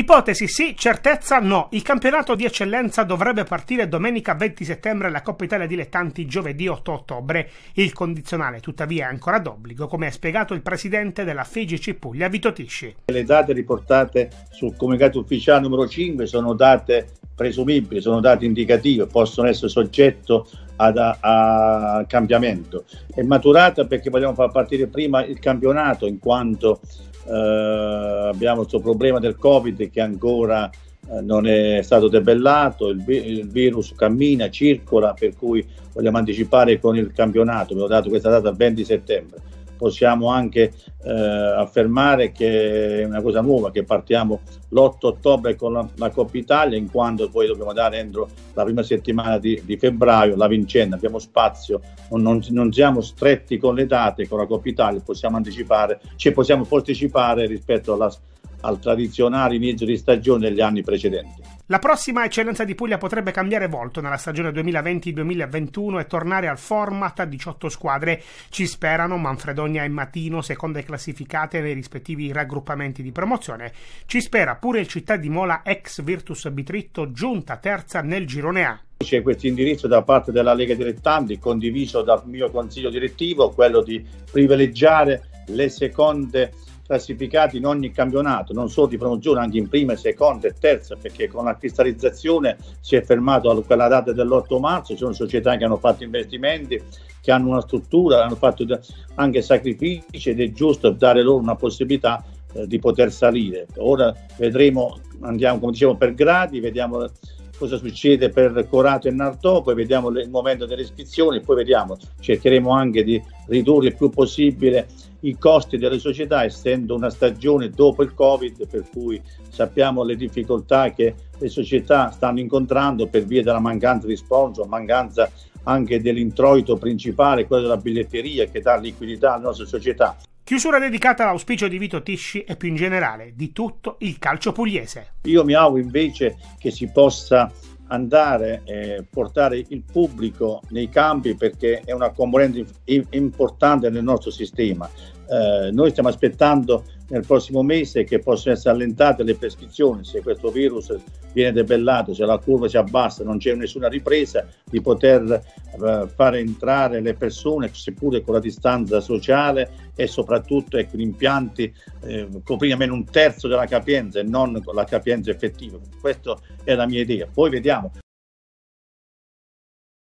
Ipotesi sì, certezza no. Il campionato di eccellenza dovrebbe partire domenica 20 settembre, la Coppa Italia Dilettanti giovedì 8 ottobre. Il condizionale tuttavia è ancora d'obbligo, come ha spiegato il presidente della FIGC Puglia, Vito Tisci. Le date riportate sul comunicato ufficiale numero 5 sono date presumibili, sono date indicative, possono essere soggetto a cambiamento. È maturata perché vogliamo far partire prima il campionato, in quanto abbiamo questo problema del Covid che ancora non è stato debellato, il virus cammina, circola, per cui vogliamo anticipare con il campionato. Abbiamo dato questa data al 20 settembre. Possiamo anche affermare che è una cosa nuova, che partiamo l'8 ottobre con la Coppa Italia, in quanto poi dobbiamo dare entro la prima settimana di febbraio la vincente. Abbiamo spazio, non siamo stretti con le date, con la Coppa Italia possiamo anticipare, possiamo posticipare rispetto al tradizionale inizio di stagione degli anni precedenti. La prossima eccellenza di Puglia potrebbe cambiare volto nella stagione 2020-2021 e tornare al format a 18 squadre. Ci sperano Manfredonia e Matino, seconde classificate nei rispettivi raggruppamenti di promozione. Ci spera pure il Città di Mola ex Virtus Bitritto, giunta terza nel girone A. C'è questo indirizzo da parte della Lega Dilettanti, condiviso dal mio consiglio direttivo, quello di privilegiare le seconde classificati in ogni campionato, non solo di promozione, anche in prima, seconda e terza, perché con la cristallizzazione si è fermato a quella data dell'8 marzo. Ci sono società che hanno fatto investimenti, che hanno una struttura, hanno fatto anche sacrifici, ed è giusto dare loro una possibilità di poter salire. Ora vedremo, andiamo come dicevo per gradi, vediamo cosa succede per Corato e Nardò, poi vediamo il momento delle iscrizioni, poi vediamo, cercheremo anche di ridurre il più possibile i costi delle società, essendo una stagione dopo il Covid, per cui sappiamo le difficoltà che le società stanno incontrando per via della mancanza di sponsor, mancanza anche dell'introito principale, quello della biglietteria, che dà liquidità alle nostre società. Chiusura dedicata all'auspicio di Vito Tisci e più in generale di tutto il calcio pugliese. Io mi auguro invece che si possa andare e portare il pubblico nei campi, perché è una componente importante nel nostro sistema. Noi stiamo aspettando nel prossimo mese che possano essere allentate le prescrizioni, se questo virus viene debellato, se la curva si abbassa, non c'è nessuna ripresa, di poter fare entrare le persone, seppure con la distanza sociale, e soprattutto gli impianti coprire almeno un terzo della capienza e non la capienza effettiva. Questa è la mia idea. Poi vediamo.